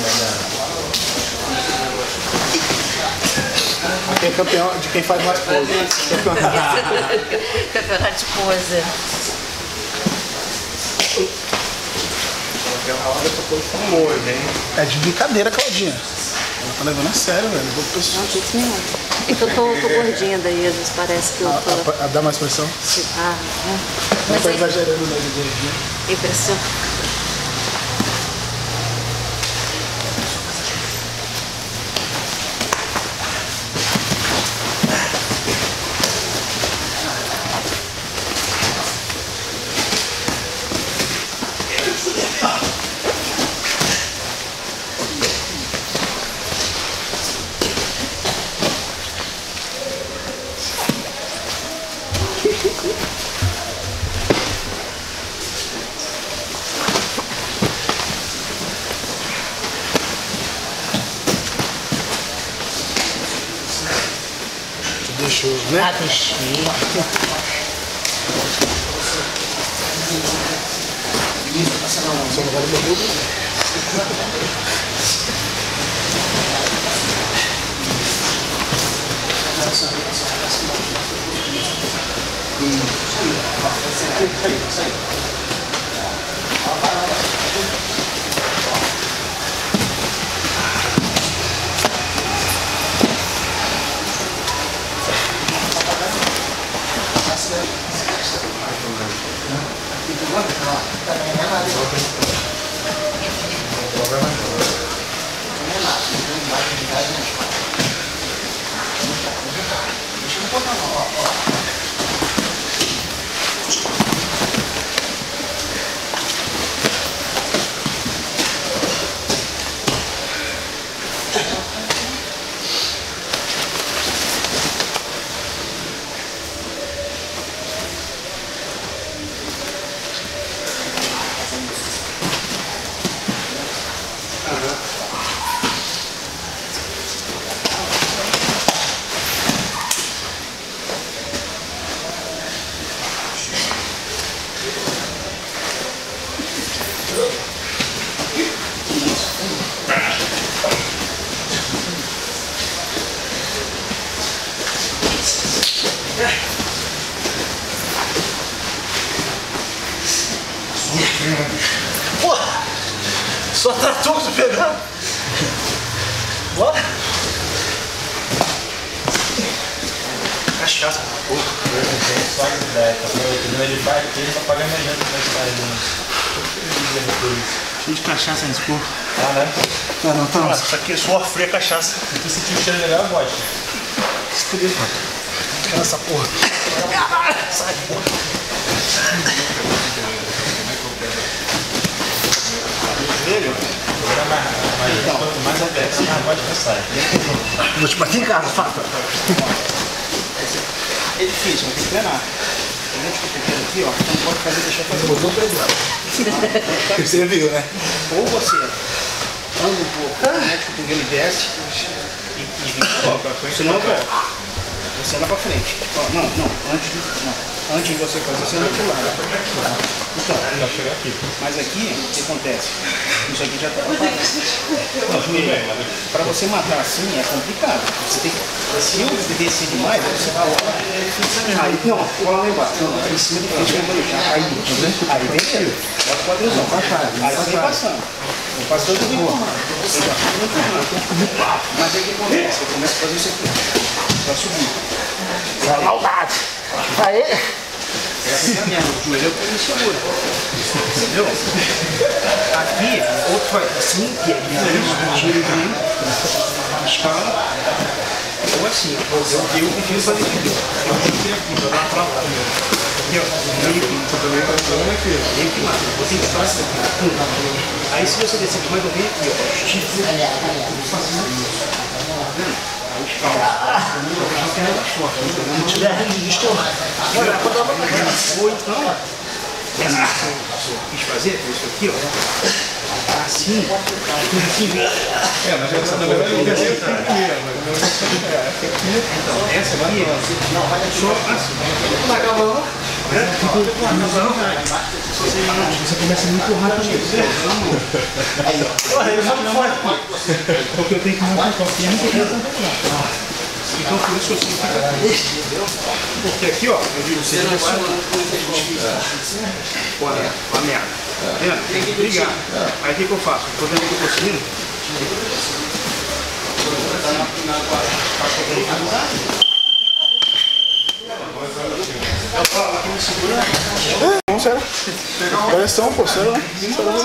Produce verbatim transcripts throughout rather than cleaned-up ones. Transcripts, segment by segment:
Aqui é campeão de quem faz mais pose. Campeonato de pose. É de brincadeira, Claudinha. Ela tá levando a sério, velho. Vou pessoal. Não, jeito nenhum. É que eu tô, tô gordinha daí, às vezes parece que eu tô... A, a, a dá mais pressão? Ah, é. Não Mas tá aí... exagerando, né, de gordinha. Impressão. Deixou, né? Ah, deixei. Só não vale meu burro. Pô, só tratou que tu pegou. Bora. Cachaça, pô. Só ideia, tá vendo? Ele vai aqui, ele vai pagar minha janta pra estar ali. Cheio de cachaça nesse corpo. Ah, né? Tá, não, tá. Nossa, isso aqui é suor frio, é cachaça. Se tu sentir o cheiro legal, pode. Se fuder, mano. Quero essa porra. Sai, porra. Vermelho? Quanto mais aberto, mais pode passar. Vou te bater em casa, fato. É difícil, mas tem que treinar. A gente que pequeno aqui, ó, não pode fazer deixar fazer. Botou o peso. Você viu, né? Ou você anda um pouco, né, que o pequeno desce e, e vem pra volta. Senão volta. Você anda pra frente. Ó, não, não, antes de, não. Antes de você fazer, você anda pro lado. Então, mas aqui, o que acontece? Isso aqui já tá preparado. Para você matar assim é complicado. Você tem que, se eu descer demais, você vai lá. Aí, não, cola lá embaixo. Não, não, em cima do frente eu vou deixar. Aí, aí vem aqui. Bota o quadrilzão. Aí você vem passando. Eu passo todo mundo empurrando. Mas aí o que acontece? Eu começo a fazer isso aqui. Pra subir. Vai, maldade. Vai. Essa é a minha, o joelho que me segura. Entendeu? Aqui, outro faz assim, e aí, tira e vem, escala, ou assim. Eu, eu prefiro fazer aqui. Eu prefiro aqui, eu dar pra lá. Aqui, ó. Meio que, meio que mata. Você tem que fazer isso aqui. Aí, se você descer mais, eu venho aqui, ó. Estica. Aí, escala. Eu quero mais forte. Se tiver registro, Olha, quando ela vai pra cá, ou então, essa ação que eu quis fazer, isso aqui, ó, assim, É, mas essa na verdade não quer ser primeira, mas então, essa aqui, só assim, não vai acabar, não? Você começa muito rápido. Porque eu tenho que montar a perna e eu então por isso eu sinto que porque aqui, ó, eu digo, você não olha, a merda. Tá vendo? Tem que brigar. Aí o que, que eu faço? Eu tô vendo que eu tô conseguindo. Não, sério. Pressão, pô, sério, né?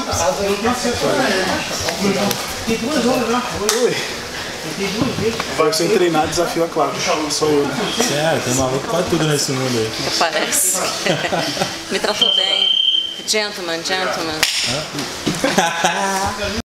Tem duas horas lá. Ui. Vai sem treinar, desafio a Cláudia. Sou eu, né? Sério, tem maluco pra tudo nesse mundo aí. Parece. Me tratou bem. Gentleman, gentleman.